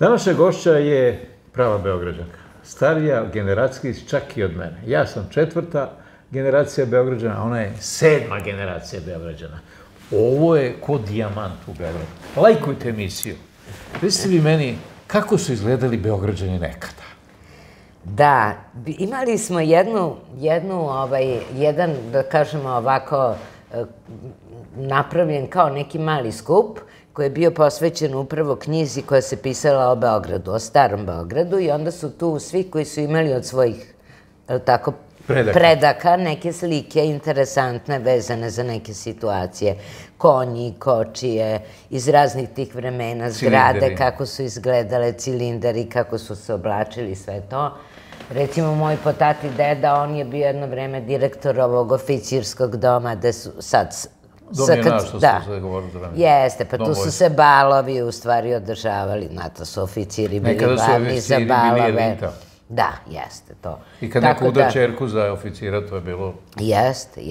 Današnja gošća je prava Beograđanka. Starija generacijski čak i od mene. Ja sam 4. generacija Beograđana, a ona je 7. generacija Beograđana. Ovo je ko dijamant u Beogradu. Lajkujte emisiju. Recite vi meni, kako su izgledali Beograđani nekada? Da, imali smo jedan, da kažemo ovako, napravljen kao neki mali skup koji je bio posvećen upravo knjizi koja se pisala o Beogradu, o starom Beogradu, i onda su tu svi koji su imali od svojih, tako, predaka neke slike interesantne vezane za neke situacije. Konji, kočije, iz raznih tih vremena, zgrade, kako su izgledale, cilindari, kako su se oblačili, sve to. Recimo, moj po tati deda, on je bio jedno vreme direktor ovog oficirskog doma, gde su sad... Dom je naš, što se govorili za vreme. Jeste, pa tu su se balovi u stvari održavali, znate, su oficiri bili glavni za balove. Nekada su oficiri bili elita. Da, jeste to. I kad neko uda čerku za oficira, to je bilo... Jeste.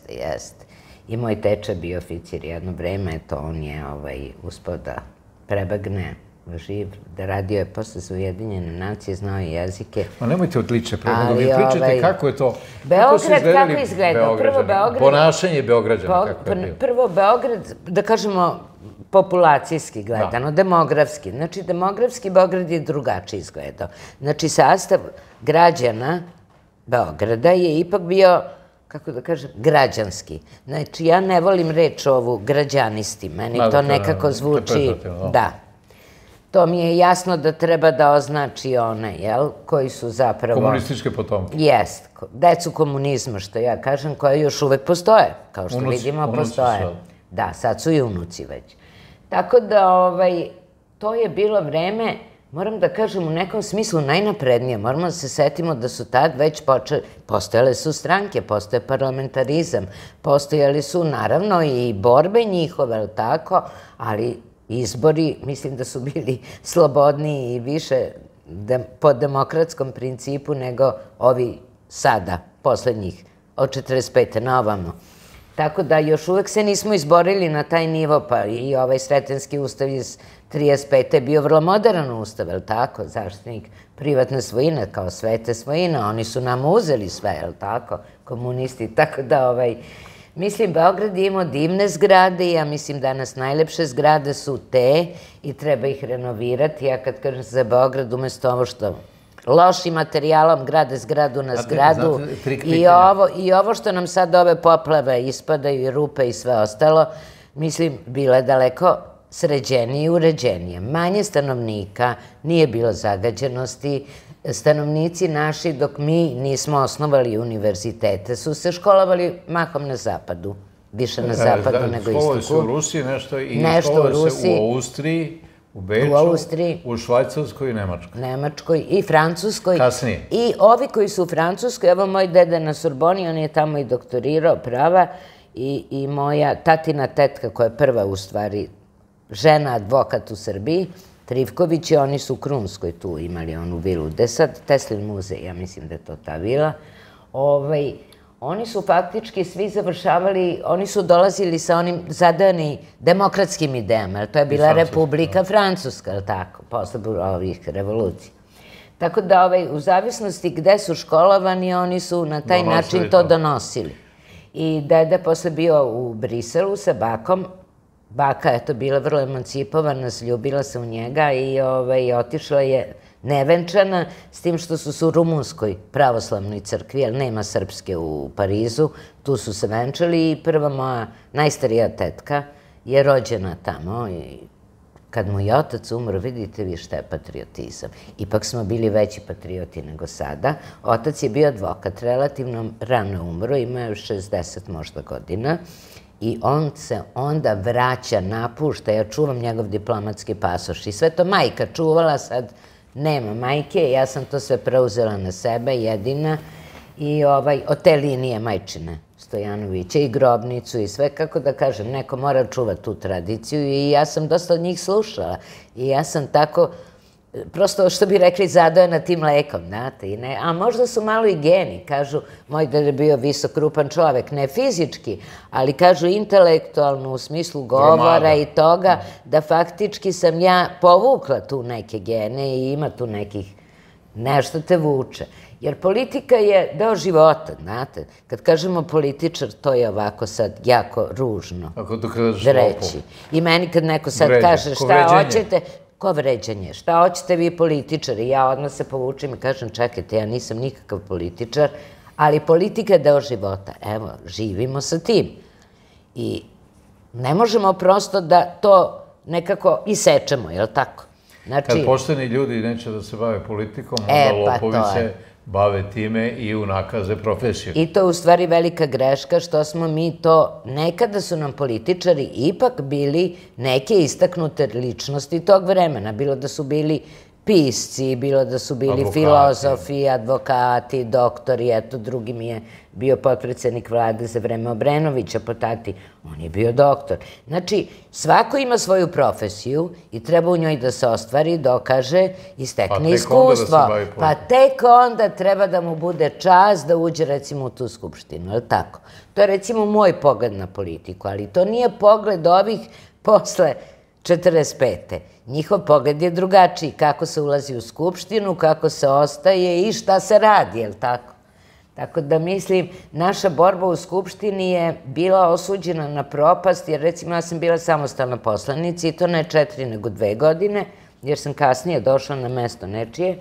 I moj teča bio oficir jedno vreme, to on je uspeo da prebegne živ, da radio je posle za Ujedinjene nacije, znao je jezike. Ma nemojte odlične nego mi pričate kako je to... Beograd kako izgledao? Prvo Beograd... Ponašanje Beograđana kako je bilo? Prvo Beograd, da kažemo, populacijski gledano, demografski. Znači, demografski Beograd je drugačije izgledao. Znači, sastav građana Beograda je ipak bio, kako da kažem, građanski. Znači, ja ne volim reč ovu građanisti. Meni to nekako zvuči... Da. To mi je jasno da treba da označi one, jel, koji su zapravo... Komunističke potomke. Jest, decu komunizma, što ja kažem, koje još uvek postoje, kao što vidimo, postoje. Da, sad su i unuci već. Tako da, to je bilo vreme, moram da kažem, u nekom smislu najnaprednije. Moramo da se setimo da su tad već postojale su stranke, postoje parlamentarizam, postojali su, naravno, i borbe njihove, ali tako, ali izbori, mislim da su bili slobodniji i više po demokratskom principu nego ovi sada, poslednjih, od 45. na ovamo. Tako da još uvek se nismo izborili na taj nivo, pa i ovaj Sretenski ustav iz 35. je bio vrlo modern ustav, je li tako? Zaštitnik privatne svojine, kao svete svojine, oni su nam uzeli sve, je li tako? Komunisti, tako da mislim, Beograd je imao divne zgrade i ja mislim danas najlepše zgrade su te i treba ih renovirati. Ja kad kažem za Beograd, umesto ovo što lošim materijalom grade zgradu na zgradu i ovo što nam sad ove poplave ispadaju i rupe i sve ostalo, mislim, bilo je daleko sređenije i uređenije. Manje stanovnika, nije bilo zagađenosti. Stanovnici naši, dok mi nismo osnovali univerzitete, su se školovali mahom na zapadu. Više na zapadu nego istoku. Školovali se u Rusiji nešto i školovali se u Austriji, u Beču, u Švajcarskoj i Nemačkoj. Nemačkoj i Francuskoj. Kasnije. I ovi koji su u Francuskoj, evo moj deda na Sorboni, on je tamo i doktorirao prava, i moja tatina tetka, koja je prva u stvari žena advokat u Srbiji, Trivković, i oni su u Krunskoj tu imali onu vilu, gde sad Teslin muzej, ja mislim da je to ta vila. Oni su faktički svi završavali, oni su dolazili sa onim zadani demokratskim idejama, jer to je bila Republika Francuska, je li tako, posle ovih revolucija. Tako da u zavisnosti gde su školovani, oni su na taj način to donosili. I deda posle bio u Briselu sa bakom. Baka je to bila vrlo emancipovana, zljubila se u njega i otišla je nevenčana, s tim što su se u Rumunskoj pravoslavnoj crkvi, jer nema srpske u Parizu, tu su se venčali i prva moja najstarija tetka je rođena tamo i kad mu je otac umro, vidite vi šta je patriotizam. Ipak smo bili veći patrioti nego sada. Otac je bio advokat, relativno rano umro, imao je 60 možda godina. I on se onda vraća, napušta, ja čuvam njegov diplomatski pasoš i sve to majka čuvala, sad nema majke, ja sam to sve preuzela na sebe, jedina, i od te linije majčine Stojanovića i grobnicu i sve, kako da kažem, neko mora čuvati tu tradiciju i ja sam dosta od njih slušala i ja sam tako prosto što bi rekli zadojena tim mlekom, znate, a možda su malo i geni, kažu, moj deda je bio visok, krupan čovek, ne fizički, ali kažu intelektualno u smislu govora i toga, da faktički sam ja povukla tu neke gene i ima tu nekih, nešto te vuče. Jer politika je deo života, znate. Kad kažemo političar, to je ovako sad jako ružno reći. I meni kad neko sad kaže šta hoćete, ko vređanje, šta hoćete vi političari, ja odmah se povučem i kažem čekajte, ja nisam nikakav političar, ali politika je deo života. Evo, živimo sa tim. I ne možemo prosto da to nekako isečemo, je li tako? Kad pošteni ljudi neće da se bave politikom, onda lopovi se bave time i unakaze profesiju. I to je u stvari velika greška što smo mi to, nekada su nam političari ipak bili neke istaknute ličnosti tog vremena, bilo da su bili pisci, bilo da su bili filozofi, advokati, doktori, eto drugi mi je bio potpredsednik vlade za vreme Obrenovića po tati, on je bio doktor. Znači, svako ima svoju profesiju i treba u njoj da se ostvari, dokaže i stekne iskustvo. Pa tek onda treba da mu bude čast da uđe recimo u tu skupštinu, je li tako? To je recimo moj pogled na politiku, ali to nije pogled ovih posle 45. Njihov pogled je drugačiji, kako se ulazi u skupštinu, kako se ostaje i šta se radi, je li tako? Tako da mislim, naša borba u skupštini je bila osuđena na propast, jer recimo ja sam bila samostalna poslanica i to ne 4 nego 2 godine, jer sam kasnije došla na mesto nečije,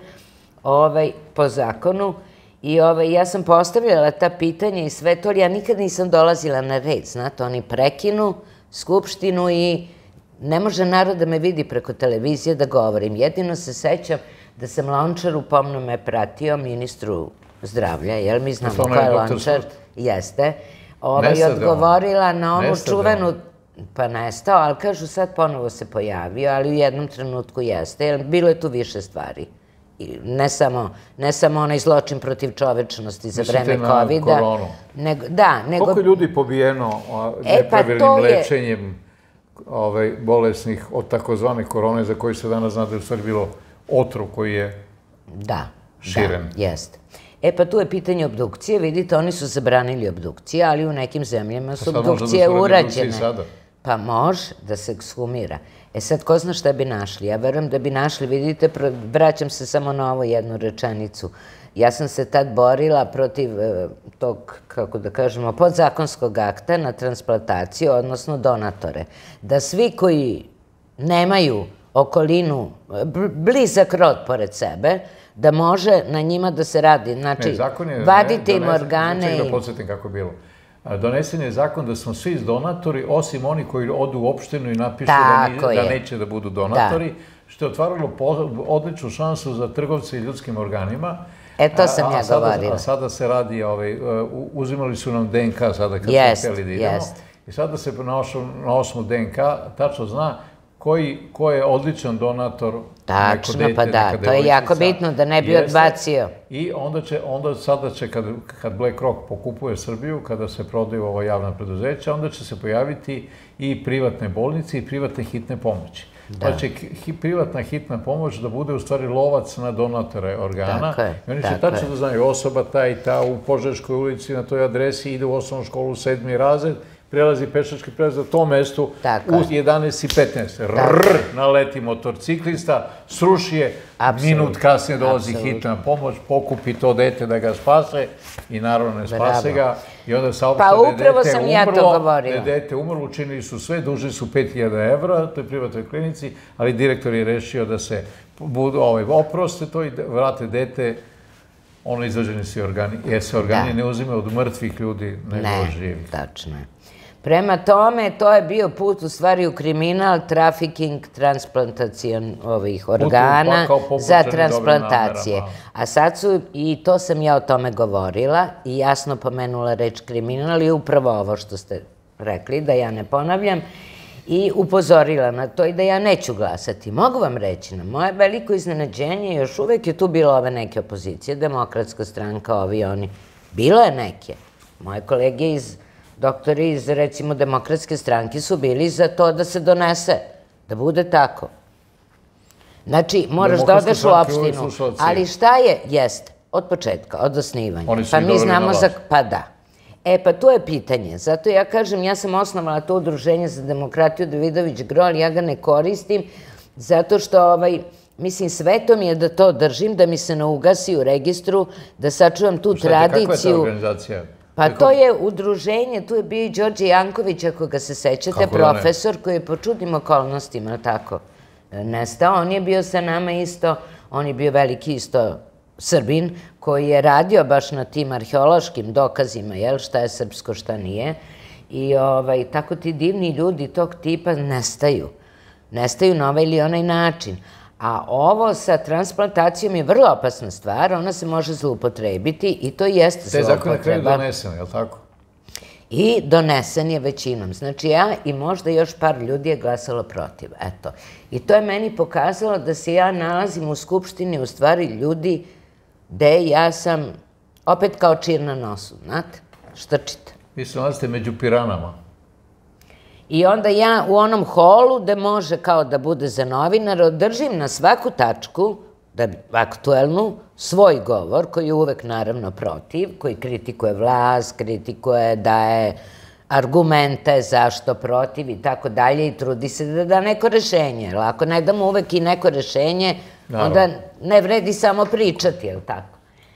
po zakonu, i ja sam postavljala ta pitanja i sve to, ali ja nikad nisam dolazila na red, znate, oni prekinu skupštinu i ne može narod da me vidi preko televizije da govorim. Jedino se sećam da sam Lončaru pomno me pratio, ministru zdravlja, jer mi znamo ko je Lončar, jeste, i odgovorila na onu čuvenu, pa nestao, ali kažu sad ponovo se pojavio, ali u jednom trenutku jeste, jer bilo je tu više stvari. Ne samo onaj zločin protiv čovečnosti za vreme COVID-a. Mislite na koronu? Da, nego... Koliko ljudi pobijeno nepravilnim lečenjem bolesnih od takozvane korone, za koji se danas zna da je u stvari bilo otrov koji je širen? Da, jeste. Pa tu je pitanje obdukcije, vidite, oni su zabranili obdukcije, ali u nekim zemljama su obdukcije urađene. Pa može da se ekshumira. Sad, ko zna šta bi našli? Ja verujem da bi našli, vidite, vraćam se samo na ovu jednu rečenicu. Ja sam se tad borila protiv tog, kako da kažemo, podzakonskog akta na transplantaciju, odnosno donatore. Da svi koji nemaju okolinu, blizak rod pored sebe, da može na njima da se radi. Znači, vadite im organe i... Da podsjetim kako je bilo. Donesen je zakon da smo svi donatori, osim oni koji odu u opštinu i napišu da neće da budu donatori, što je otvaralo odličnu šansu za trgovce i ljudskim organima. To sam ja govorila. A sada se radi, uzimali su nam DNK sada kad smo hteli da idemo. I sada se na osnovu DNK tačno zna ko je odličan donator, neko dete, neka devojčica. To je jako bitno da ne bi odbacio. I onda sada će, kad BlackRock pokupuje Srbiju, kada se prodaju ova javna preduzeća, onda će se pojaviti i privatne bolnice i privatne hitne pomoći. Pa će privatna hitna pomoć da bude u stvari lovac na donatore organa. I oni će tačno da znaju osoba ta i ta u Požeškoj ulici na toj adresi, ide u osnovnu školu 7. razred, prelazi pešački prelaz na tom mestu u 11:15. Naleti motorciklista, sruši je, minut kasnije dolazi hitna pomoć, pokupi to dete da ga spase i naravno ne spase ga. I onda saopšte da je dete umrlo, učinili su sve, dužili su 5.000 evra toj privatnoj klinici, ali direktor je rešio da se oproste to i vrate dete. Ono izvađeni su organi, jer se organi ne uzime od mrtvih ljudi, nego od živih. Tačno je. Prema tome, to je bio put u stvari u kriminal, trafiking, transplantacion ovih organa za transplantacije. A sad su, i to sam ja o tome govorila i jasno pomenula reč kriminal i upravo ovo što ste rekli, da ja ne ponavljam, i upozorila na to i da ja neću glasati. Mogu vam reći, na moje veliko iznenađenje, još uvek je tu bilo ove neke opozicije, Demokratska stranka, ovi oni. Bilo je neke. Moje kolege doktori iz, recimo, Demokratske stranke su bili za to da se donese, da bude tako. Znači, moraš da odeš u opštinu. Ali šta je? Jeste. Od početka, od osnivanja. Oni su i doveli na vlast. Pa da. Pa tu je pitanje. Zato ja kažem, ja sam osnovala to udruženje za demokratiju Davidović Gro, ali ja ga ne koristim, zato što, mislim, sveto mi je da to držim, da mi se ne ugasi u registru, da sačuvam tu tradiciju. Kakva je ta organizacija? Pa to je udruženje, tu je bio i Đorđe Janković, ako ga se sećate, profesor koji je po čudnim okolnostima, tako, nestao. On je bio sa nama isto, on je bio veliki isto Srbin, koji je radio baš na tim arheološkim dokazima, šta je srpsko, šta nije. I tako ti divni ljudi tog tipa nestaju. Nestaju na ovaj ili onaj način. A ovo sa transplantacijom je vrlo opasna stvar, ona se može zloupotrebiti i to jeste zloupotreba. Te zakon je kraju donesen, je li tako? I donesen je većinom. Znači ja i možda još par ljudi je glasalo protiv, eto. I to je meni pokazalo da se ja nalazim u Skupštini, u stvari ljudi, gde ja sam opet kao čir na nosu, znate, štrčite. Vi se nalazite među piranama. I onda ja u onom holu, gde može kao da bude za novinar, održim na svaku tačku, aktuelnu, svoj govor, koji je uvek naravno protiv, koji kritikuje vlast, kritikuje, daje argumente zašto protiv i tako dalje i trudi se da da neko rešenje. Jer ako ne damo uvek i neko rešenje, onda ne vredi samo pričati, je li tako?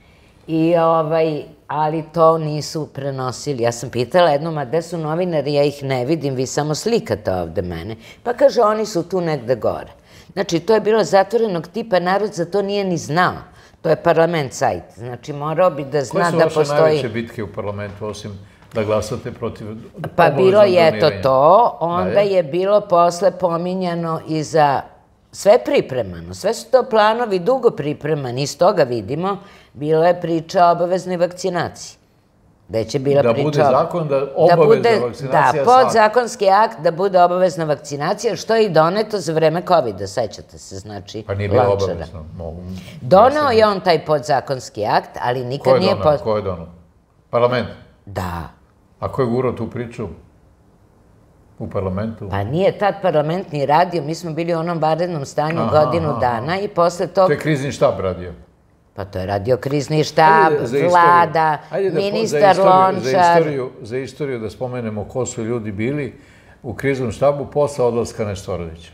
Ali to nisu prenosili. Ja sam pitala jednom, a gde su novinari, ja ih ne vidim, vi samo slikate ovde mene. Pa kaže, oni su tu negde gore. Znači, to je bilo zatvorenog tipa, narod za to nije ni znao. To je parlament sajt. Znači, morao bi da zna da postoji... Koje su vaše najveće bitke u parlamentu, osim da glasate protiv obaveznog doniranja? Pa bilo je to, onda je bilo posle pominjano i za sve pripremano. Sve su to planovi dugo pripremani, iz toga vidimo, bilo je priča o obaveznoj vakcinaciji. Gde će bila priča... Da bude zakon da obavezna vakcinacija... Da, podzakonski akt da bude obavezna vakcinacija, što je i doneto za vreme COVID-a, sećate se, znači... Pa nije bilo obavezno. Doneo je on taj podzakonski akt, ali nikad nije... Ko je doneo? Parlament? Da. A ko je gurao tu priču? U parlamentu? Pa nije tad parlament ni radio, mi smo bili u onom vanrednom stanju godinu dana i posle tog... To je krizni štab radio? Pa to je radio krizni štab, vlada, ministar Lončar... Za istoriju da spomenemo ko su ljudi bili u kriznom štabu posle odlaska Nestorovića.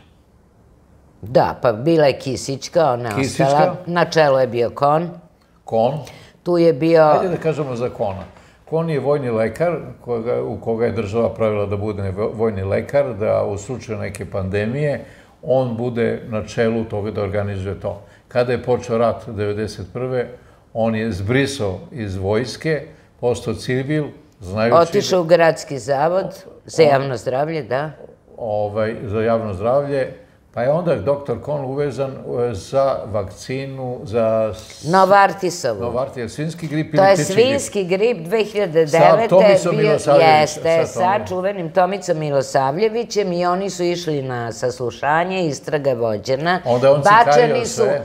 Da, pa bila je Kisićka, ona je ostala. Na čelu je bio Kon. Kon? Tu je bio... Hajde da kažemo za Kona. Kon je vojni lekar, u koga je država pravila da bude vojni lekar, da u slučaju neke pandemije on bude na čelu toga da organizuje to. Kada je počeo rat 1991. on je zbrisao iz vojske, postao civil, znajući... Otišao u gradski zavod za javno zdravlje, da. Za javno zdravlje, pa je onda doktor Kon uvezan za vakcinu za... Novartisovu. Novartis, svinski grip ili to je ptičji grip. Svinski grip 2009. Sa Tomicom Milosavljevićem. Jeste, sa čuvenim Tomicom Milosavljevićem i oni su išli na saslušanje, istraga je vođena. Onda on cikario sve.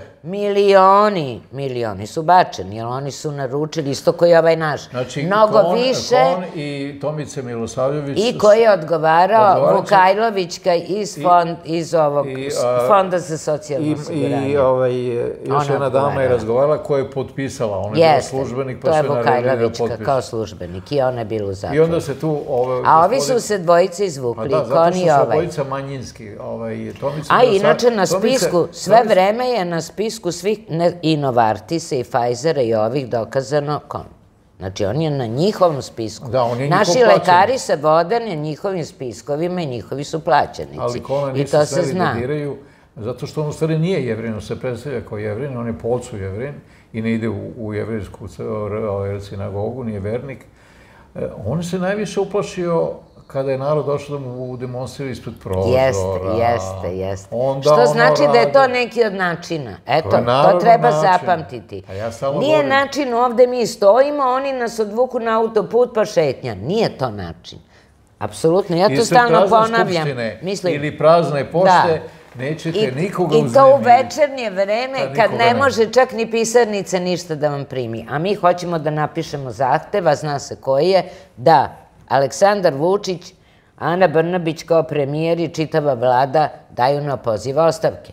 Milioni su bačeni, jer oni su naručili, isto koji je ovaj naš. Znači, mnogo više. Kon i Tomice Milosavljević... I koji je odgovarao Vukajlovićka iz ovog Fonda za socijalno osiguranje. I još jedna dama je razgovarala koja je potpisala. Ona je bila službenik, pa sve naredili da potpiše. To je Vukajlovićka kao službenik i ona je bila u zatvoru. I onda se tu... A ovi su se dvojice izvukli, Kon i ovaj. Zato su se dvojica manjinski. A inače na spisku, sve vreme je na spisku svih i Novartisa i Pfizera i ovih dokazano Kon. Znači, on je na njihovom spisku. Naši lekari se vode na njihovim spiskovima i njihovi su plaćenici. Ali Kona nisu smeli da diraju, zato što on u stvari nije Jevrin, on se predstavlja kao Jevrin, on je po ocu Jevrin i ne ide u jevrijsku sinagogu, nije vernik. On se najviše uplašio kada je narod došao da mu demonstrira ispred prozora. Jeste. Što znači da je to neki od načina. Eto, to treba zapamtiti. Nije način ovde mi stojimo, oni nas odvuku na autoput pa šetnja. Nije to način. Apsolutno, ja to stalno ponavljam. Ili prazne pošte, nećete nikoga uznemiti. I to u večernje vreme, kad ne može čak ni pisarnica ništa da vam primi. A mi hoćemo da napišemo zahtev, a zna se koji je, da Aleksandar Vučić, Ana Brnabić kao premijer i čitava vlada daju na poziv ostavke.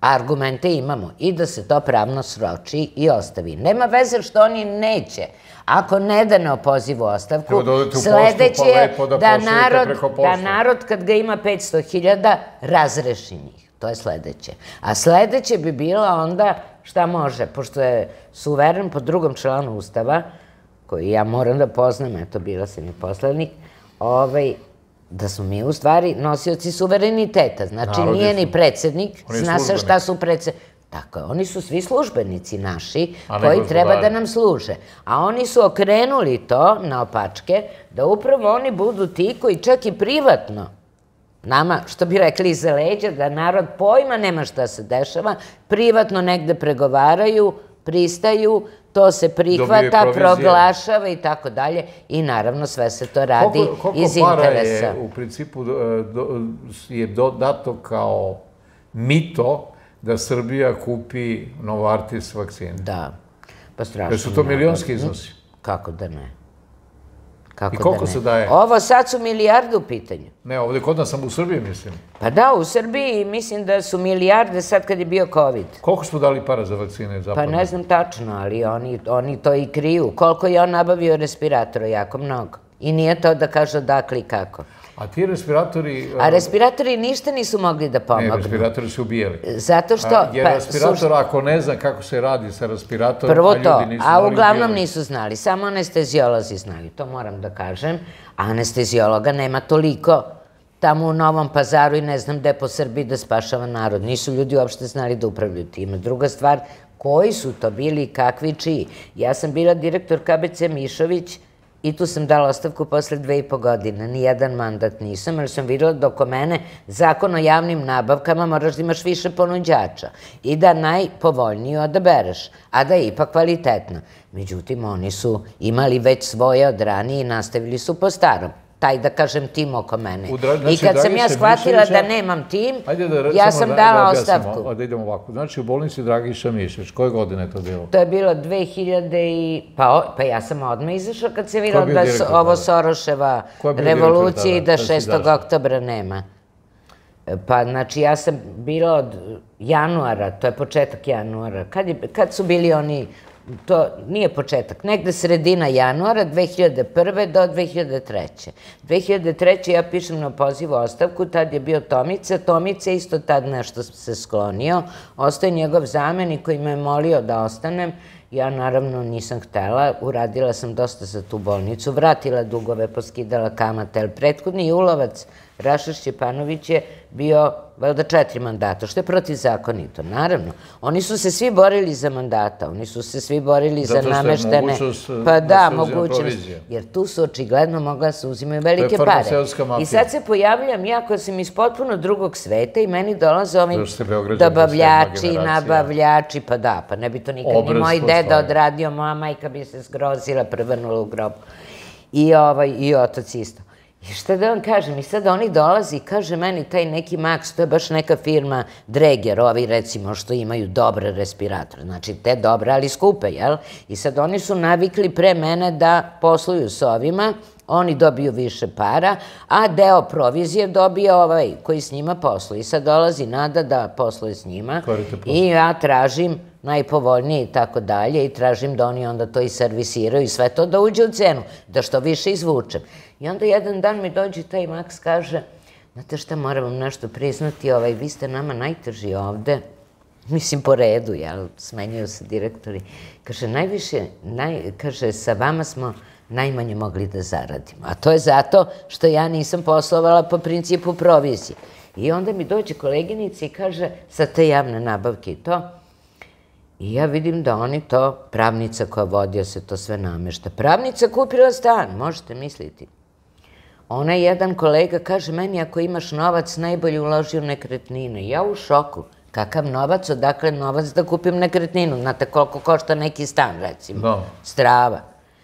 a argumente imamo, i da se to pravno sroči i ostavi. Nema veze što oni neće. Ako ne da neopozivu ostavku, sledeće je da narod kad ga ima 500.000 razreši njih. To je sledeće. A sledeće bi bilo onda šta može, pošto je suveren po 2. članu Ustava, koji ja moram da poznam, eto, bila sam i poslanik, da smo mi u stvari nosioci suvereniteta. Znači, nije ni predsednik, zna se šta su predsednik. Tako je, oni su svi službenici naši koji treba da nam služe. A oni su okrenuli to naopačke da upravo oni budu ti koji čak i privatno nama, što bi rekli iza leđa, da narod pojma nema šta se dešava, privatno negde pregovaraju, pristaju, to se prihvata, proglašava i tako dalje i naravno sve se to radi iz interesa. Koliko para je u principu dato kao mito da Srbija kupi Novartis vakcine? Da, pa strašno. Jer su to milionski iznosi? Kako da ne? I koliko se daje? Ovo sad su milijarde u pitanju. Ne, ovde kod nas sam u Srbiji, mislim. Pa da, u Srbiji mislim da su milijarde sad kad je bio COVID. Koliko smo dali para za vakcine? Pa ne znam tačno, ali oni to i kriju. Koliko je on nabavio respiratora? Jako mnogo. I nije to da kaže odakle i kako. A ti respiratori... A respiratori ništa nisu mogli da pomognu. Ne, respiratori su ubijali. Zato što... Jer respirator, ako ne zna kako se radi sa respiratorom, prvo to, a uglavnom nisu znali. Samo anestezijolozi znali, to moram da kažem. A anestezijologa nema toliko tamo u Novom Pazaru i ne znam gde po Srbiji da spašava narod. Nisu ljudi uopšte znali da upravljaju time. Druga stvar, koji su to bili i kakvi čiji? Ja sam bila direktor KBC Mišović, i tu sam dala ostavku posle 2,5 godine. Nijedan mandat nisam, jer sam videla da oko mene zakon o javnim nabavkama moraš da imaš više ponuđača i da najpovoljniju odabereš, a da je ipak kvalitetna. Međutim, oni su imali već svoje od ranije i nastavili su po starom. Taj, da kažem, tim oko mene. I kad sam ja shvatila da nemam tim, ja sam dala ostavku. Da idemo ovako. Znači, u bolnici Dragiša Mišović, koje godine je to bilo? To je bilo 2000 i... Pa ja sam odmah izašla kad se videla da ovo Soroševa revolucija i da 6. oktobra nema. Pa, znači, ja sam bila od januara, to je početak januara. Kad su bili oni... To nije početak, negde sredina januara 2001. do 2003. 2003. ja pišem na pozivu ostavku, tad je bio Tomica. Tomica isto tad nešto se sklonio. Ostao je njegov zamenik koji me je molio da ostanem. Ja naravno nisam htela, uradila sam dosta za tu bolnicu, vratila dugove, poskidala kamate, ali prethodni Julovac, Raša Šćepanović je bio valjda 4 mandata, što je protivzakonito, naravno. Oni su se svi borili za mandata, oni su se svi borili za nameštene... Zato što je mogućnost da se uzima provizija. Jer tu su očigledno mogla da se uzimaju velike pare. I sad se pojavljam ja koja sam iz potpuno drugog sveta i meni dolaze ovi dobavljači, nabavljači, pa da, pa ne bi to nikad ni moj deda odradio, moja majka bi se zgrozila, prevrnula u grobu. I otac isto. I šta da vam kažem, i sad oni dolazi i kaže meni taj neki Max, to je baš neka firma Dreger, ovi recimo što imaju dobre respiratore, znači te dobre, ali skupe, jel? I sad oni su navikli pre mene da posluju s ovima, oni dobiju više para, a deo provizije dobije ovaj koji s njima posluje. I sad dolazi Nada da posluje s njima i ja tražim najpovoljnije i tako dalje i tražim da oni onda to i servisiraju i sve to da uđe u cenu, da što više izvučem. I onda jedan dan mi dođe taj Max, kaže, znate šta, moram vam nešto priznati, vi ste nama najteži ovde, mislim po redu, jel, smenjuju se direktori. Kaže, kaže, sa vama smo najmanje mogli da zaradimo. A to je zato što ja nisam poslovala po principu provizije. I onda mi dođe koleginica i kaže, sa te javne nabavke i to, i ja vidim da oni to, pravnica koja vodio se to sve namešta. Pravnica kupila stan, možete misliti. Onaj jedan kolega kaže meni, ako imaš novac, najbolje uloži u nekretnine. Ja u šoku. Kakav novac, odakle novac da kupim nekretninu? Znate koliko košta neki stan, recimo. Strava.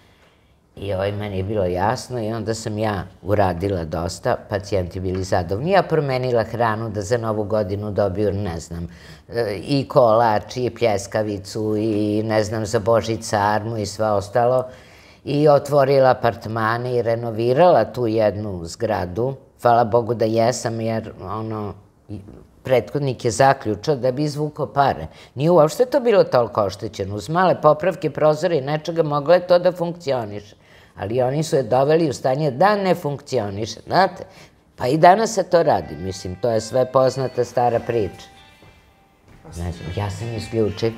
I meni je bilo jasno i onda sam ja uradila dosta, pacijenti bili zadovoljni. Ja promenila hranu da za Novu godinu dobiju, ne znam, i kolač, i pljeskavicu, i ne znam, za Božić sarmu i sve ostalo. I otvorila apartmane i renovirala tu jednu zgradu. Hvala Bogu da jesam, jer prethodnik je zaključao da bi izvukao pare. Nije uopšte to bilo toliko oštećeno. Uz male popravke prozora i nečega moglo je to da funkcioniše. Ali oni su je doveli u stanje da ne funkcioniše, znate? Pa i danas se to radi, mislim, to je sve poznata stara priča. Ne znam, ja sam isključila.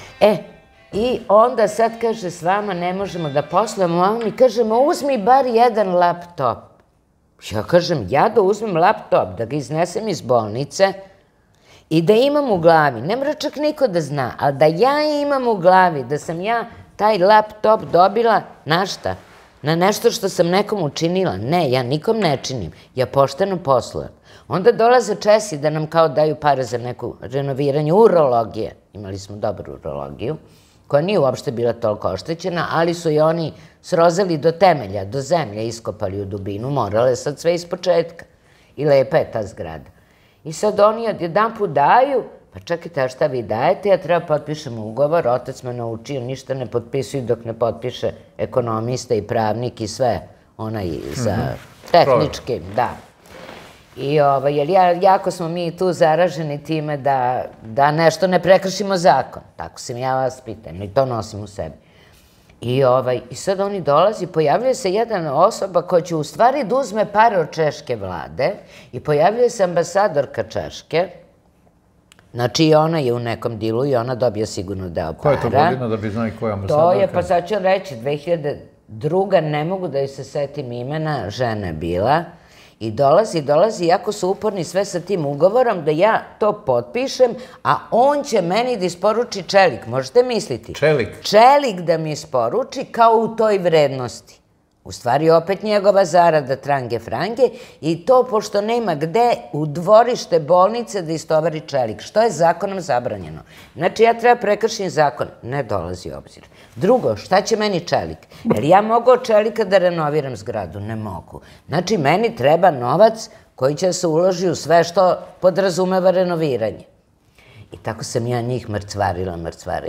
I onda sad kaže, s vama ne možemo da poslujemo, a mi kažemo, uzmi bar jedan laptop. Ja kažem, ja da uzmem laptop, da ga iznesem iz bolnice i da imam u glavi, ne mora čak niko da zna, ali da ja imam u glavi, da sam ja taj laptop dobila, na šta? Na nešto što sam nekom učinila. Ne, ja nikom ne činim. Ja pošteno poslujem. Onda dolaze Česi da nam kao daju pare za neku renoviranje urologije. Imali smo dobru urologiju, koja nije uopšte bila toliko oštećena, ali su i oni srozali do temelja, do zemlje, iskopali u dubinu, morale sad sve iz početka. I lepa je ta zgrada. I sad oni odjedanput daju, pa čekajte, a šta vi dajete? Ja treba potpišem ugovor, otac me naučio, ništa ne potpisuju dok ne potpiše ekonomista i pravnik i sve, onaj za tehnički, da. I jer jako smo mi tu zaraženi time da nešto ne prekršimo zakon. Tako sam ja vas pitam i to nosim u sebi. I sad oni dolazi, pojavljuje se jedna osoba koja će u stvari da uzme pare od češke vlade i pojavljuje se ambasadorka Češke. Znači i ona je u nekom dilu i ona dobija sigurno deo para. Koja je to godina da bi znali koja je ambasadorka? To je, pa sad ću vam reći, 2002. ne mogu da joj se setim imena, žena je bila. I dolazi, jako su uporni sve sa tim ugovorom, da ja to potpišem, a on će meni da isporuči čelik. Možete misliti? Čelik? Čelik da mi isporuči kao u toj vrednosti. U stvari, opet njegova zarada trange frange i to pošto nema gde u dvorište bolnice da istovari čelik, što je zakonom zabranjeno. Znači, ja treba prekršim zakon. Ne dolazi u obzir. Drugo, šta će meni čelik? Jer ja mogu od čelika da renoviram zgradu? Ne mogu. Znači, meni treba novac koji će se uloži u sve što podrazumeva renoviranje. I tako sam ja njih mrcvarila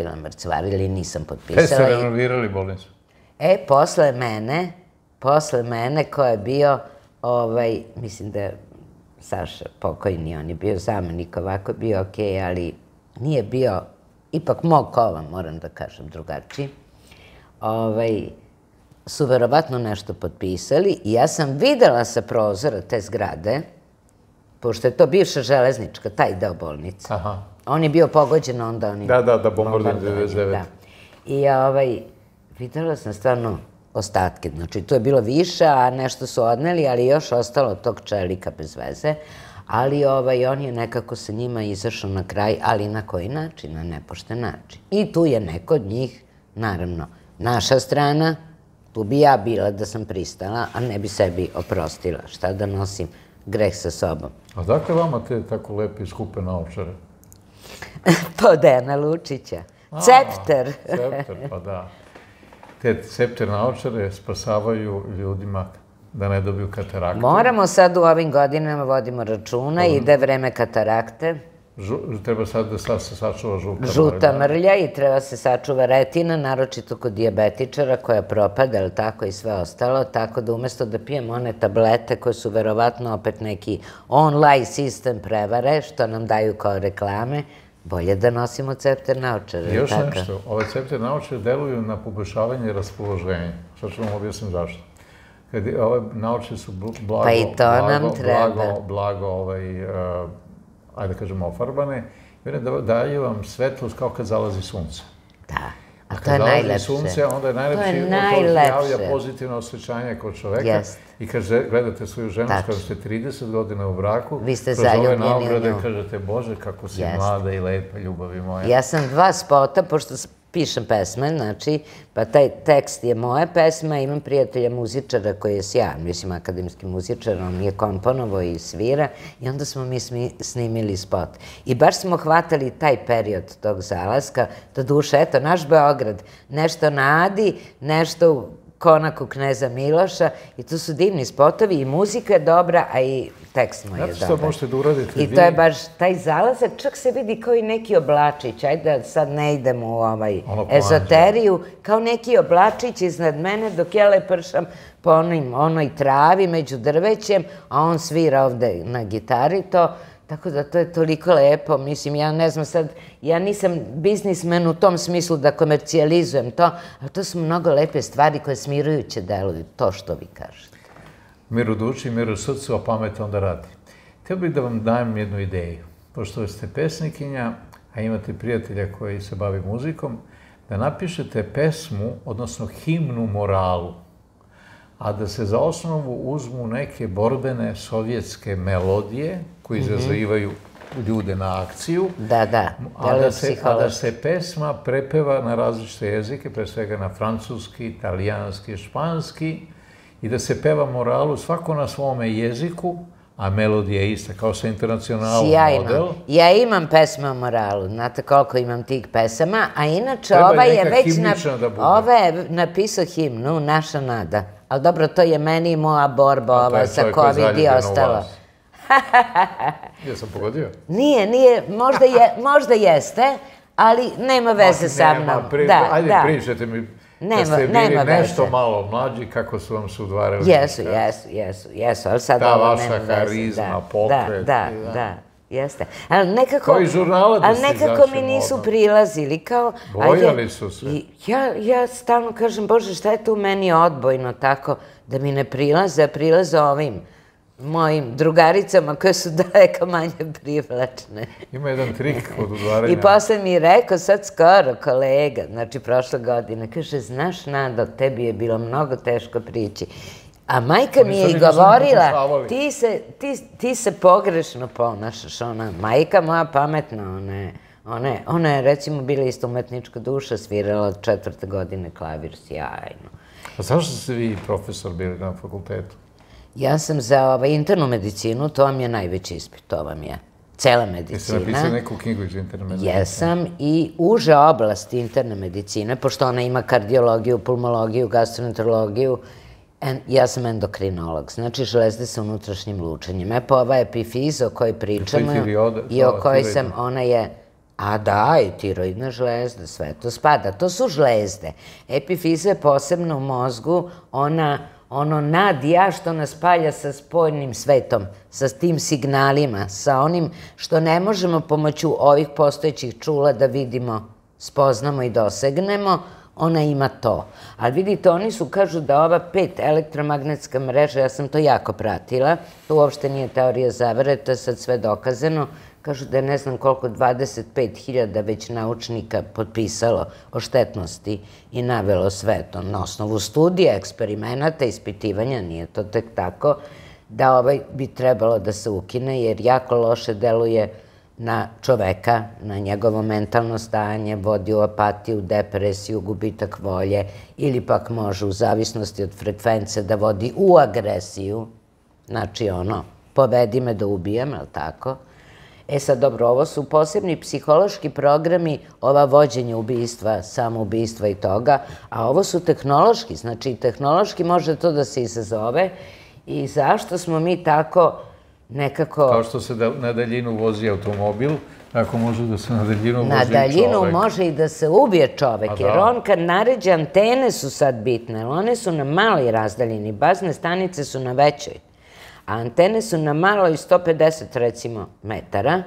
i nisam potpisala. Ste renovirali bolnicu? Posle mene ko je bio, mislim da je Saša pokojni, on je bio zamenik, ovako je bio okej, ali nije bio, ipak mog kova, moram da kažem, drugačiji, su verovatno nešto potpisali i ja sam videla sa prozora te zgrade, pošto je to bivša železnička, taj deo bolnice. On je bio pogođen onda onim... Da, bombardiran 99. I videla sam stvarno ostatke. Znači, to je bilo više, a nešto su odneli, ali još ostalo tog čelika bez veze. Ali on je nekako sa njima izašao na kraj, ali na koji način? Na nepošten način. I tu je neko od njih, naravno, naša strana, tu bi ja bila da sam pristala, a ne bi sebi oprostila. Šta da nosim greh sa sobom. A dakle vama te tako lepe i skupe naočare? To Dejana Lučića. Cepter. Cepter, pa da. Te cepter naočare spasavaju ljudima da ne dobiju katarakte. Moramo sad u ovim godinama vodimo računa, ide vreme katarakte. Treba sad da se sačuva žuta mrlja i treba se sačuva retina, naročito kod dijabetičara koja propada, ali tako i sve ostalo, tako da umesto da pijem one tablete koje su verovatno opet neki online sistem prevare, što nam daju kao reklame, bolje da nosimo cepter naočare. Još nešto, ove cepter naočare deluju na poboljšavanje raspoloženja. Sad ću vam objasniti zašto. Ove naočare su blago, ajde da kažemo, ofarbane, jer daju vam svetlost kao kad zalazi sunce. Da, a to je najlepše. Kad zalazi sunce, onda je najlepše, javlja pozitivno osjećanje kod čoveka. I kad gledate svoju ženu, kada ste 30 godina u braku, kroz ove naograde kažete, Bože, kako si mlada i lepa, ljubavi moja. Ja sam 2 spota, pošto pišem pesme, znači, pa taj tekst je moja pesma, imam prijatelja muzičara koji je sjajan, mislim, akademski muzičar, on je komponovao i svira i onda smo mi snimili spot. I baš smo hvatali taj period tog zalaska, do duše, eto, naš Beograd, nešto na Adi, nešto u Konaku Kneza Miloša i to su divni spotovi i muzika je dobra, a i tekst moj je dobar. Znate što možete da uradite? I to je baš taj zalazak, čak se vidi kao i neki oblačić, ajde da sad ne idemo u ezoteriju, kao neki oblačić iznad mene dok ja lepršam po onoj travi među drvećem, a on svira ovde na gitari to, Tako da to je toliko lepo, mislim, ja ne znam sad, ja nisam biznismen u tom smislu da komercijalizujem to, ali to su mnogo lepe stvari koje smirujuće deluju, to što vi kažete. Miru duši, miru srcu, a pamet onda radi. Htio bih da vam dajem jednu ideju. Pošto ste pesnikinja, a imate prijatelja koji se bavi muzikom, da napišete pesmu, odnosno himnu moralu, a da se za osnovu uzmu neke borbene sovjetske melodije koje izazivaju ljude na akciju, a da se pesma prepeva na različite jezike, pre svega na francuski, italijanski, španski, i da se peva moralu svako na svome jeziku, a melodija je ista, kao sa Internacionalom model. Ja imam pesme o moralu, znate koliko imam tih pesama, a inače ova je napisao himnu, Naša nada. Ali dobro, to je meni i moja borba ova sa COVID i ostalo. Jesam pogodio? Nije, možda jeste, ali nema veze sa mnom. Ajde, pričajte mi da ste bili nešto malo mlađi, kako su vam se udvarali. Jesu, ali sad ta ovo vaša nema veze. harizma, pokret. Da, jeste. Ali nekako mi nisu prilazili, kao... Bojali su se. Ja stalno kažem, Bože, šta je to u meni odbojno tako, da mi ne prilaze, a prilaze ovim mojim drugaricama koje su daleko manje privlačne. Ima jedan trik od udvaranja. I posle mi je rekao, sad skoro, kolega, znači prošle godine, kaže, znaš, Nado, tebi je bilo mnogo teško prići. A majka mi je i govorila, ti se pogrešno ponašaš, majka moja pametna, ona je recimo bila isto umetnička duša, svirala od 4. godine klavir, sjajno. A zašto ste vi profesor bili na fakultetu? Ja sam za internu medicinu, to vam je najveći ispit, to vam je cela medicina. Jeste napisali neku knjigu iz interne medicine? Jesam, i uže oblasti interne medicine, pošto ona ima kardiologiju, pulmologiju, gastroenterologiju, ja sam endokrinolog, znači žlezde sa unutrašnjim lučenjem. Ova epifiza o kojoj pričamo i o kojoj sam, ona je, i tiroidna žlezda, sve to spada, to su žlezde. Epifiza je posebno u mozgu, ono nadja što nas spalja sa spoljnim svetom, sa tim signalima, sa onim što ne možemo pomoću ovih postojećih čula da vidimo, spoznamo i dosegnemo, ona ima to. Ali vidite, oni kažu da ova 5 elektromagnetska mreža, ja sam to jako pratila, to uopšte nije teorija zavere, to je sad sve dokazano, kažu da je ne znam koliko, 25.000 već naučnika potpisalo o štetnosti i navelo sve to na osnovu studija, eksperimenata, ispitivanja, nije to tek tako, da bi trebalo da se ukine jer jako loše deluje na čoveka, na njegovo mentalno stanje, vodi u apatiju, depresiju, gubitak volje ili pak može u zavisnosti od frekvence da vodi u agresiju, znači povedi me da ubijem, je li tako? Sad dobro, ovo su posebni psihološki programi, ova vođenja ubistva, samoubistva i toga, a ovo su tehnološki, znači tehnološki može to da se izazove i zašto smo mi tako nekako... Kao što se na daljinu vozi automobil, ako može da se na daljinu vozi čovek. Na daljinu može i da se ubije čovek, jer on kad naređe, antene su sad bitne, one su na maloj razdaljini, bazne stanice su na većoj. A antene su na maloj 150, recimo, metara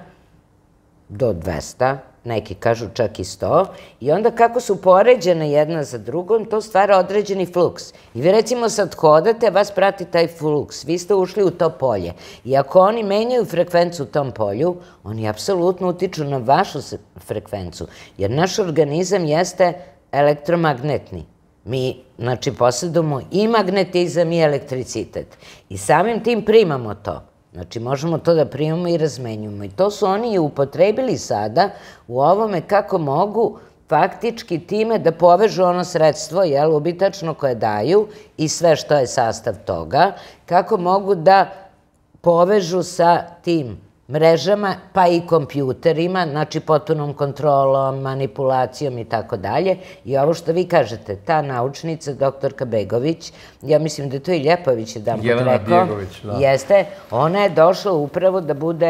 do 200, neki kažu čak i 100, i onda kako su poređene jedna za drugom, to stvara određeni fluks. I vi recimo sad hodate, vas prati taj fluks, vi ste ušli u to polje. I ako oni menjaju frekvencu u tom polju, oni apsolutno utiču na vašu frekvencu, jer naš organizam jeste elektromagnetni. Mi, znači, posjedujemo i magnetizam i elektricitet. I samim tim primamo to. Znači, možemo to da primamo i razmenjujemo. I to su oni i upotrebili sada u ovome kako mogu faktički time da povežu ono sredstvo, ubitačno koje daju i sve što je sastav toga, kako mogu da povežu sa tim mrežama, pa i kompjuterima, znači potpunom kontrolom, manipulacijom i tako dalje. I ovo što vi kažete, ta naučnica, doktorka Begović, ja mislim da je to i Ljepović jedan put rekao. Jelena Bjegović, da. Jeste, ona je došla upravo da bude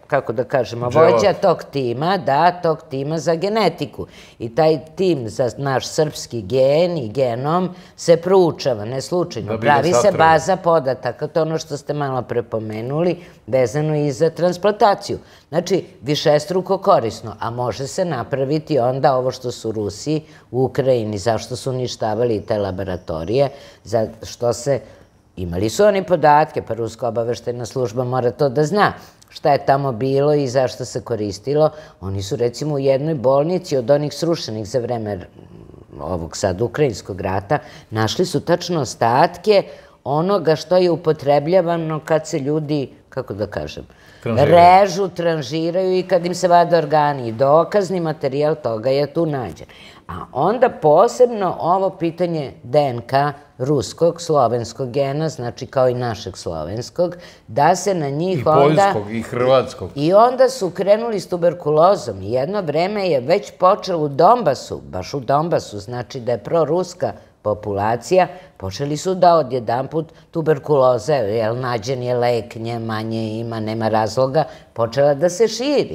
kako da kažemo, vođa tog tima, da, tog tima za genetiku. I taj tim za naš srpski gen i genom se proučava, ne slučajno. Pravi se baza podataka, to je ono što ste malo prepomenuli, vezano i za transplantaciju. Znači, višestruko korisno, a može se napraviti onda ovo što su Rusi u Ukrajini, zašto su uništavali te laboratorije, što se, imali su oni podatke, pa Ruska obaveštajna služba mora to da zna, šta je tamo bilo i zašto se koristilo. Oni su recimo u jednoj bolnici od onih srušenih za vreme ovog sad ukrajinskog rata, našli su tačno ostatke onoga što je upotrebljavano kad se ljudi, kako da kažem, režu, tranžiraju i kad im se vade organi. I dokazni materijal toga je tu nađen. A onda posebno ovo pitanje DNK ruskog, slovenskog gena, znači kao i našeg slovenskog, da se na njih onda... I poljskog, i hrvatskog. I onda su krenuli s tuberkulozom. I jedno vreme je već počelo u Donbasu, baš u Donbasu, znači da je proruska populacija, počeli su da odjedanput tuberkuloza, jer nađen je lek, nje manje ima, nema razloga, počela da se širi.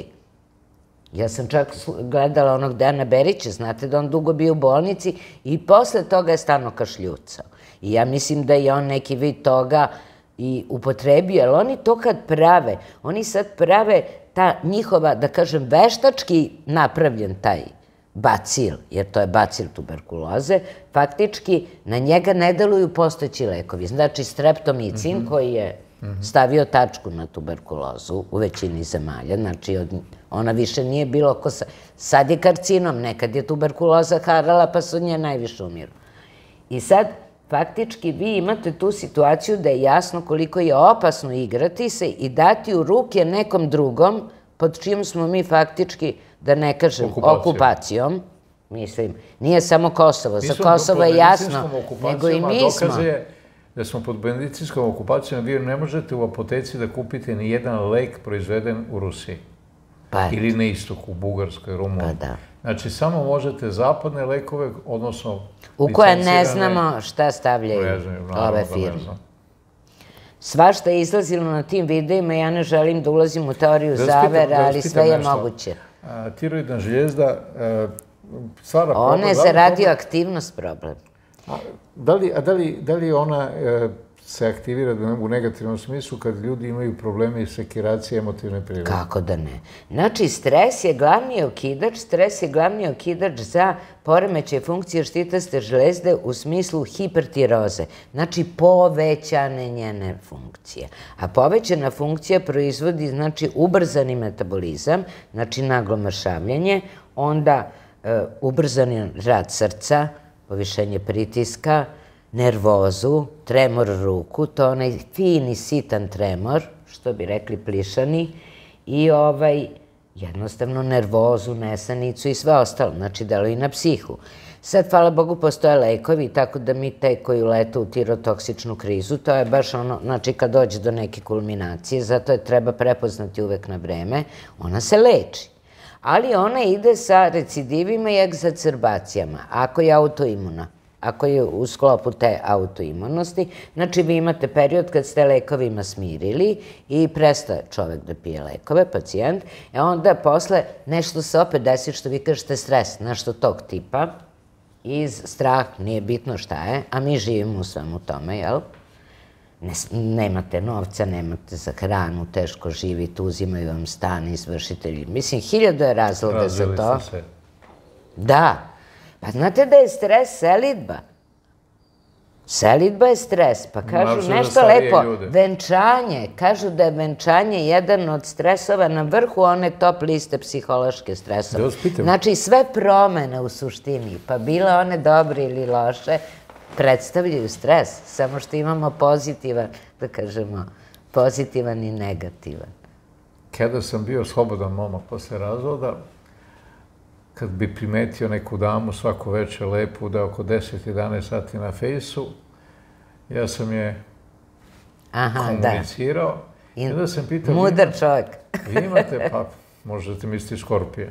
Ja sam čak gledala onog Dejana Berića, znate da on dugo bio u bolnici i posle toga je stalno kašljucao. I ja mislim da je on neki vid toga i upotrebio, ali oni to kad prave, oni sad prave ta njihova, da kažem, veštački napravljen taj bacil, jer to je bacil tuberkuloze, faktički na njega ne deluju postojeći lekovi. Znači, streptomicin koji je stavio tačku na tuberkulozu u većini zemalja, znači ona više nije bilo ko sad je karcinom, nekad je tuberkuloza harala pa su nje najviše umiru. I sad, faktički, vi imate tu situaciju da je jasno koliko je opasno igrati se i dati u ruke nekom drugom, pod čijom smo mi faktički, da ne kažem, okupacijom, mislim, nije samo Kosovo, za Kosovo je jasno, nego i mi smo. Dokaz je da smo pod medicinskom okupacijom, vi ne možete u apoteci da kupite ni jedan lek proizveden u Rusiji. Ili na istoku, u Bugarskoj, Rumuniji. Znači, samo možete zapadne lekove, odnosno... U koje ne znamo šta stavljaju ove firme. Svašta je izlazilo na tim videima, ja ne želim da ulazim u teoriju zavera, ali sve je moguće. Tiroidna žljezda stvara problem... Ona je za radioaktivnost problem. Da li ona se aktivira u negativnom smislu kad ljudi imaju probleme i sekiracije emotivne prirode? Kako da ne? Znači, stres je glavni okidač za poremećaj funkcije štitaste žlezde u smislu hipertiroze. Znači, povećane njene funkcije. A povećana funkcija proizvodi, znači, ubrzani metabolizam, znači naglo mršavljenje, onda ubrzani rad srca, povišenje pritiska, nervozu, tremor ruku, to je onaj fini, sitan tremor, što bi rekli plišani, i jednostavno nervozu, nesanicu i sve ostalo, znači delo i na psihu. Sad, hvala Bogu, postoje lekovi, tako da mi te koji ulete u tirotoksičnu krizu, to je baš ono, znači kad dođe do neke kulminacije, zato je treba prepoznati uvek na vreme, ona se leči. Ali ona ide sa recidivima i egzacerbacijama, ako je autoimuna. Ako je u sklopu te autoimunosti, znači vi imate period kad ste lekovima smirili i prestaje čovek da pije lekove, pacijent, onda posle nešto se opet desi što vi kažete stres, nešto tog tipa, iz strah, nije bitno šta je, a mi živimo u svemu tome, jel? Nemate novca, nemate za hranu, teško živite, uzimaju vam stan, izvršitelji. Mislim, 1000 je razloga za to. Razvili ste se. Da. Pa znate da je stres selidba? Selidba je stres, pa kažu nešto lepo, venčanje, kažu da je venčanje jedan od stresova na vrhu one top liste psihološke stresova. Znači sve promene u suštini, pa bile one dobre ili loše, predstavljaju stres, samo što imamo pozitivan, da kažemo, pozitivan i negativan. Kada sam bio slobodan momak posle razvoda, kad bi primetio neku damu svako večer lepu da oko 10-11 sati na fejsu, ja sam je komunicirao i onda sam pitao... Mudar čovjek. Vi imate, pa možete misliti škorpije.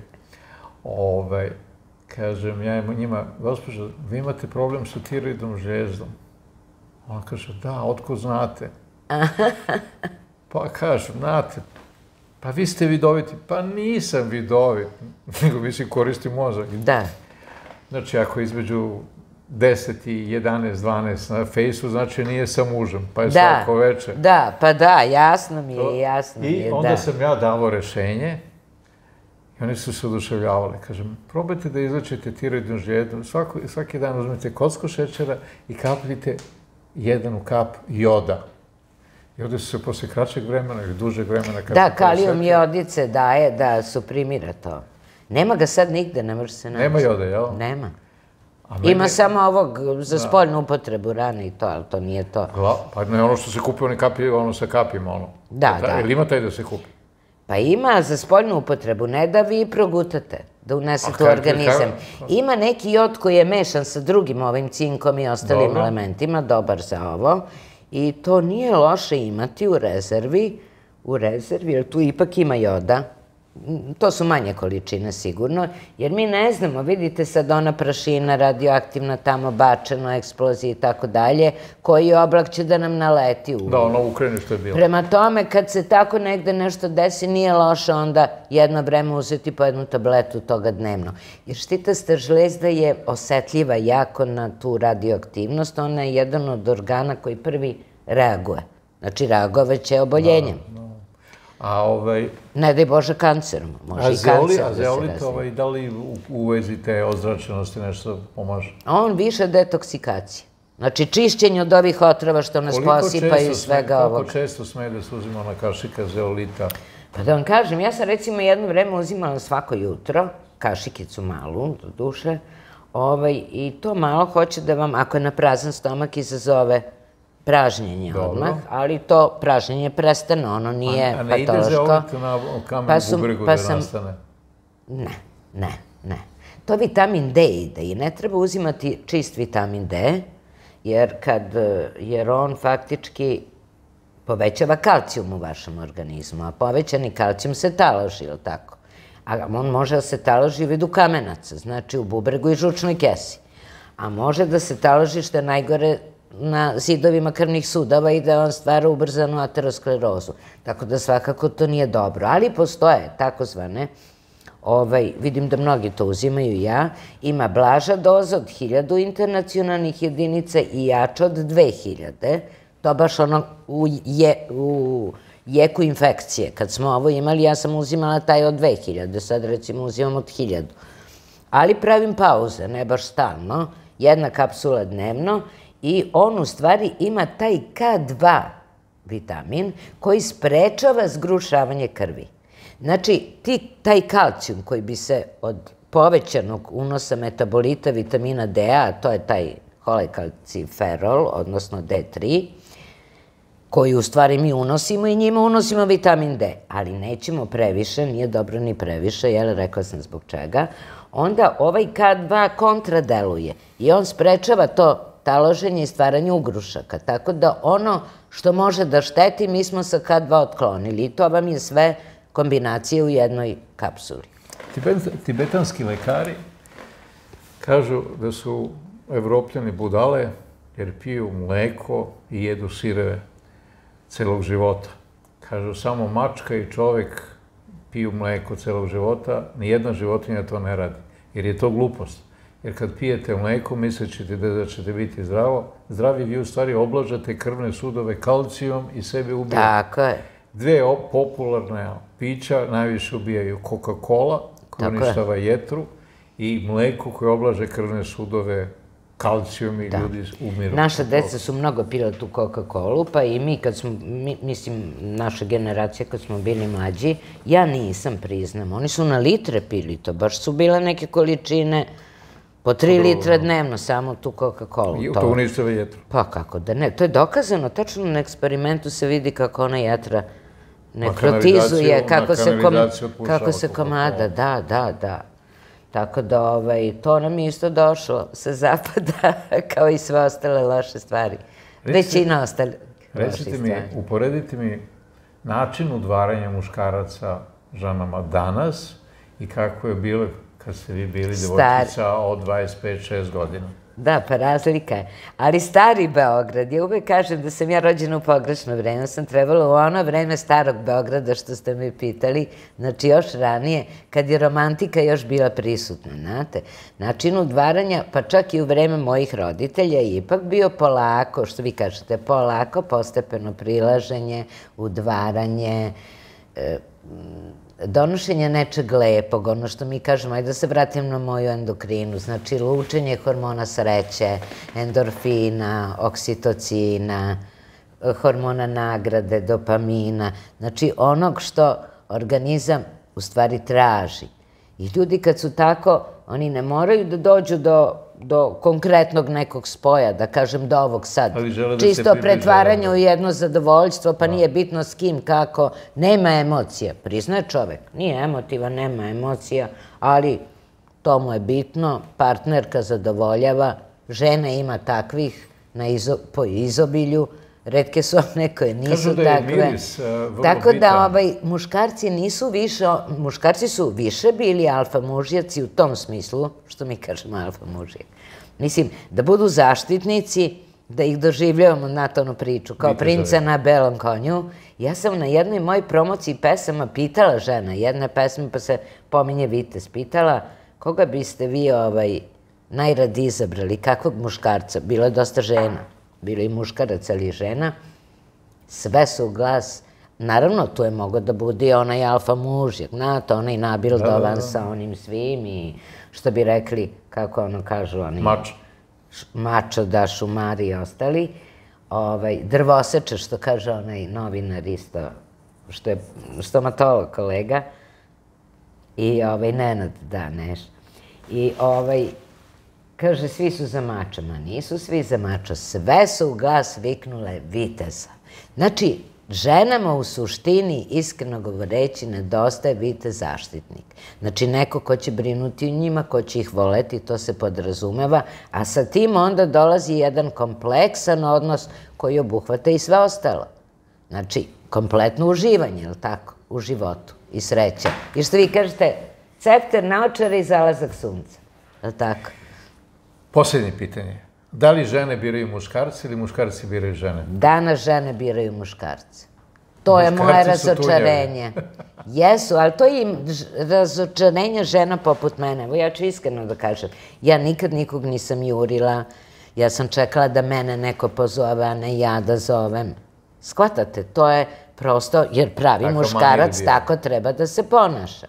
Kažem, ja njima, gospođo, vi imate problem sa tiroidnom žljezdom. Ona kaže, da, otko znate? Pa kažem, znate, Pa vi ste vidoviti. Pa nisam vidovit, nego mislim koristim mozak. Da. Znači, ako između 10 i 11, 12 na fejsu, znači nije sa mužem, pa je svako večer. Da, pa da, jasno mi je, jasno mi je, da. I onda sam ja davo rešenje i oni su se oduševljavali. Kažem, probajte da izlečite tiroidnu žljedu, svaki dan uzmete kocku šećera i kapljite 1 kap joda. I ovdje su se posle kraćeg vremena ili dužeg vremena... Da, kalijum jodice daje da suprimira to. Nema ga sad nigde, ne može se naći. Nema joda, jel? Nema. Ima samo ovog za spoljnu upotrebu rane i to, ali to nije to. Pa ne ono što se kupi, oni kapi, ono sa kapima, ono. Da, da. Ili ima taj da se kupi? Pa ima za spoljnu upotrebu, ne da vi progutate, da unesete u organizam. Ima neki jod koji je mešan sa drugim ovim cinkom i ostalim elementima, dobar za ovo. I to nije loše imati u rezervi, jer tu ipak ima joda. To su manje količine sigurno, jer mi ne znamo, vidite sad ona prašina radioaktivna tamo bačeno, eksplozije i tako dalje, koji oblak će da nam naleti u... Da, ono u Ukrajini što je bilo. Prema tome, kad se tako negde nešto desi, nije loše onda jedno vreme uzeti po 1 tabletu toga dnevno. Jer štitasta žlezda je osetljiva jako na tu radioaktivnost, ona je jedan od organa koji prvi reaguje. Znači, reagovaće oboljenjem. Ne daj Bože kancerom, može i kancer da se razvije. A zeolit, da li u vezi te ozračenosti nešto pomaže? On više detoksikacije. Znači, čišćenje od ovih otrova što nas posipaju i svega ovog. Koliko često sme da se uzima ona kašika zeolita? Pa da vam kažem, ja sam recimo jedno vreme uzimala svako jutro, kašikicu malu, do duše, i to malo hoće da vam, ako je na prazan stomak, izazove pražnjenje odmah, ali to pražnjenje prestane, ono nije patološko. A ne ide zeolit na kamen bubregu da nastane? Ne. To vitamin D ide i ne treba uzimati čist vitamin D, jer on faktički povećava kalcijum u vašem organizmu, a povećani kalcijum se taloži, ili tako? A on može da se taloži u vidu kamenaca, znači u bubregu i žučnoj kesi. A može da se taloži, što je najgore, na zidovima krvnih sudova i da on stvara ubrzanu aterosklerozu. Tako da svakako to nije dobro. Ali postoje takozvane, vidim da mnogi to uzimaju i ja, ima blaža doza od 1000 internacionalnih jedinica i jača od 2000. To baš ono u jeku infekcije. Kad smo ovo imali, ja sam uzimala taj od 2000, sad recimo uzimam od 1000. Ali pravim pauze, ne baš stalno, 1 kapsula dnevno i on u stvari ima taj K2 vitamin koji sprečava zgrušavanje krvi. Znači, taj kalcijum koji bi se od povećanog unosa metabolita vitamina D-a, a to je taj holekalciferol, odnosno D3, koji u stvari mi unosimo i njima unosimo vitamin D, ali nećemo previše, nije dobro ni previše, jer rekla sam zbog čega, onda ovaj K2 kontradeluje i on sprečava to taloženje i stvaranje ugrušaka, tako da ono što može da šteti, mi smo sa K2 otklonili i to vam je sve kombinacije u jednoj kapsuli. Tibetanski lekari kažu da su Evropljani budale jer piju mleko i jedu sireve celog života. Kažu, samo mačka i čovek piju mleko celog života, nijedna životinja to ne radi, jer je to glupost. Jer kad pijete mleko, misleći da ćete biti zdravi, vi u stvari oblažate krvne sudove kalcijom i sebe ubijate. Tako je. 2 popularne pića najviše ubijaju Coca-Cola, koja uništava jetru, i mleko koje oblaže krvne sudove kalcijom i ljudi umiru. Naša deca su mnogo pila tu Coca-Colu, pa i mi kad smo, mislim, naša generacija kad smo bili mlađi, ja nisam, priznam. Oni su na litre pili to, baš su bile neke količine, po 3 litra dnevno, samo tu Coca-Colu. I to uništava jetru. Pa kako da ne, to je dokazano, tačno na eksperimentu se vidi kako ona jetra nekrotizuje, kako se komada, da. Tako da to nam je isto došlo sa zapada, kao i sve ostale loše stvari. Većina ostale loše stvari. Recite mi, uporedite mi način udvaranja muškaraca ženama danas i kako je bilo kad ste vi bili devojčica od 25-6 godina. Da, pa razlika je. Ali stari Beograd, ja uvek kažem da sam ja rođena u pogrešno vreme, sam trebala u ono vreme starog Beograda što ste me pitali, znači još ranije, kad je romantika još bila prisutna, znate. Način udvaranja, pa čak i u vreme mojih roditelja, je ipak bio polako, što vi kažete, polako, postepeno prilaženje, udvaranje, donošenje nečeg lepog, ono što mi kažemo, ajde da se vratim na moju endokrinu, znači lučenje hormona sreće, endorfina, oksitocina, hormona nagrade, dopamina, znači onog što organizam u stvari traži. I ljudi kad su tako, oni ne moraju da dođu do konkretnog nekog spoja, da kažem do ovog sad. Čisto pretvaranje u jedno zadovoljstvo, pa nije bitno s kim, kako. Nema emocija. Priznaje čovek. Nije emotivan, nema emocija, ali to mu je bitno. Partnerka zadovoljava. Žena ima takvih po izobilju. Retke su one koje nisu takve. Kažu da je miris vrlo tako da bitan. muškarci su više bili alfa mužjaci u tom smislu, što mi kažemo alfa mužjak. Mislim, da budu zaštitnici, da ih doživljavamo na tonu priču, kao princa na belom konju. Ja sam na jednoj mojoj promociji pesama pitala žena, jedne pesme, pa se pominje Vitez, pitala koga biste vi najrad izabrali, kakvog muškarca. Bilo je dosta žena. Bilo i muškarac, ali i žena, sve su u glas. Naravno, tu je mogo da bude onaj alfa mužjak, znate, onaj nabildovan sa onim svim i što bi rekli, kako ono kažu oni... Mačo. Mačo, da, šumari i ostali. Drvoseče, što kaže onaj novinar isto, što je stomatolog kolega. I Nenad, da, Neš. I kaže, svi su za mača, ma nisu svi za mača, sve su u glas viknule Viteza. Znači, ženama u suštini, iskreno govoreći, nedostaje vitez zaštitnik. Znači, neko ko će brinuti o njima, ko će ih voleti, to se podrazumeva, a sa tim onda dolazi jedan kompleksan odnos koji obuhvata i sve ostalo. Znači, kompletno uživanje, je li tako, u životu i sreća. I što vi kažete, cepter naočara i zalazak sunca, je li tako? Posljednje pitanje. Da li žene biraju muškarci ili muškarci biraju žene? Danas žene biraju muškarce. To je moje razočarenje. Jesu, ali to je i razočarenje žena poput mene. Evo, ja ću iskreno da kažem. Ja nikad nikog nisam jurila. Ja sam čekala da mene neko pozove, a ne ja da zovem. Shvatate, to je prosto, jer pravi muškarac tako treba da se ponaša.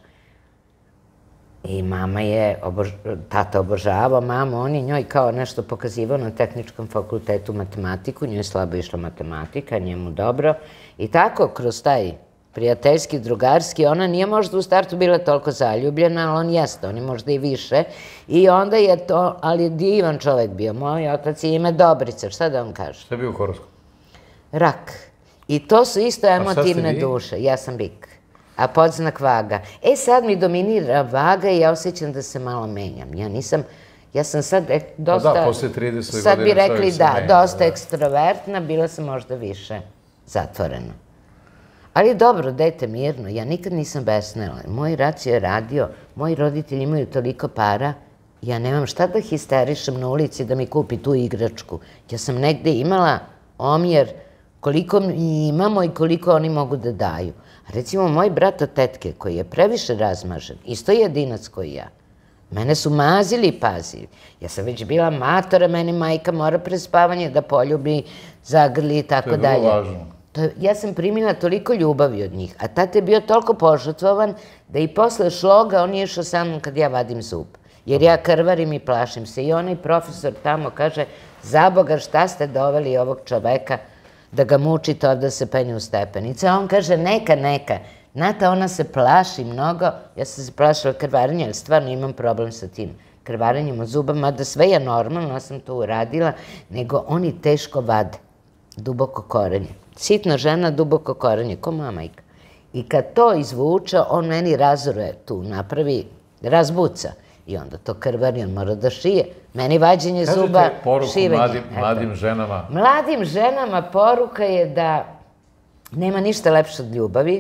I mama je, tata obožavao mamu, on je njoj kao nešto pokazivao na tehničkom fakultetu matematiku, njoj je slabo išla matematika, njemu dobro. I tako, kroz taj prijateljski, drugarski, ona nije možda u startu bila toliko zaljubljena, ali on jeste, on je možda i više. I onda je to, ali je divan čovek bio. Moj otac je ime Dobrica, šta da vam kažem? Šta je bio u horoskopu? Rak. I to su isto emotivne duše. Ja sam bik. A podznak vaga. Sad mi dominira vaga i ja osjećam da se malo menjam. Ja sam sad dosta... Da, posle 30 godina sad bi rekli da, dosta ekstrovertna, bila sam možda više zatvorena. Ali dobro, dajte mirno, ja nikad nisam besnela. Moj racio je radio, moji roditelji imaju toliko para, ja nemam šta da histerišem na ulici da mi kupi tu igračku. Ja sam negde imala omjer koliko mi imamo i koliko oni mogu da daju. Recimo, moj brat od tetke, koji je previše razmažen, isto jedinac koji ja, mene su mazili i pazili. Ja sam već bila matora, meni majka mora pre spavanja da poljubi, zagrli i tako dalje. To je vrlo važno. Ja sam primila toliko ljubavi od njih, a tata je bio toliko požrtvovan da i posle šloga on je išao sa mnom kad ja vadim zub. Jer ja krvarim i plašim se. I onaj profesor tamo kaže, za Boga šta ste doveli ovog čoveka da ga mučite ovdje se penje u stepenice. A on kaže, neka. Znate, ona se plaši mnogo. Ja sam se plašila krvarenja, ali stvarno imam problem sa tim krvarenjem od zuba, mada sve je normalno, ja sam to uradila, nego oni teško vade, duboko korenje. Sitna žena, duboko korenje, ko moja majka. I kad to izvuče, on meni razoruje tu, napravi, razbuca. I onda to krvari, on mora da šije. Meni vađenje zuba, šivanje. Kažete poruku mladim ženama? Mladim ženama poruka je da nema ništa lepše od ljubavi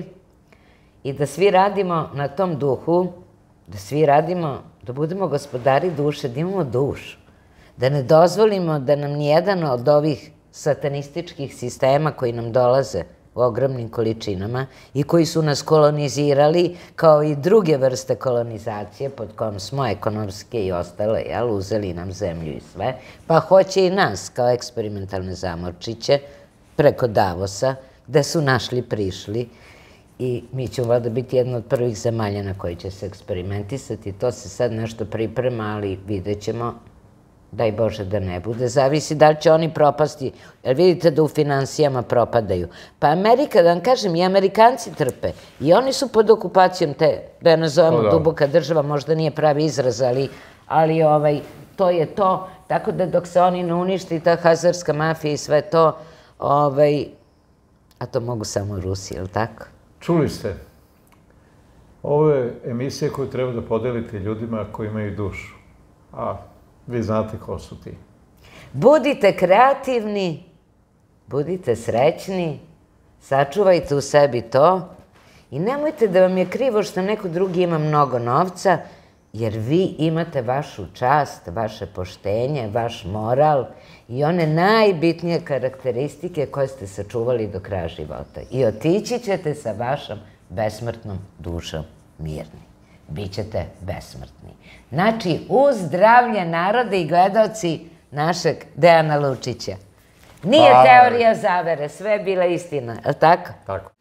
i da svi radimo na tom duhu, da svi radimo, da budemo gospodari duše, da imamo dušu. Da ne dozvolimo da nam nijedan od ovih satanističkih sistema koji nam dolaze u ogromnim količinama i koji su nas kolonizirali, kao i druge vrste kolonizacije pod kojom smo ekonomske i ostale, uzeli nam zemlju i sve, pa hoće i nas kao eksperimentalne zamorčiće preko Davosa, da su našli, prišli, i mi ćemo valjda biti jedna od prvih zemalja na koji će se eksperimentisati. To se sad nešto priprema, ali vidjet ćemo, daj Bože da ne bude. Zavisi da li će oni propasti, jer vidite da u finansijama propadaju. Pa Amerika, da vam kažem, i Amerikanci trpe. I oni su pod okupacijom te, da je nazovemo duboka država, možda nije pravi izraz, ali to je to. Tako da dok se oni ne uništi, ta hazarska mafija i sve to, a to mogu samo Rusi, je li tako? Čuli ste, ovo je emisija koju treba da podelite ljudima koji imaju dušu, a vi znate ko su ti. Budite kreativni, budite srećni, sačuvajte u sebi to i nemojte da vam je krivo što neko drugi ima mnogo novca, jer vi imate vašu čast, vaše poštenje, vaš moral i one najbitnije karakteristike koje ste sačuvali do kraja života. I otići ćete sa vašom besmrtnom dušom mirni. Bićete besmrtni. Znači, uz zdravlje narode i gledalci našeg Dejana Lučića. Nije teorija zavere, sve je bila istina, je li tako? Tako.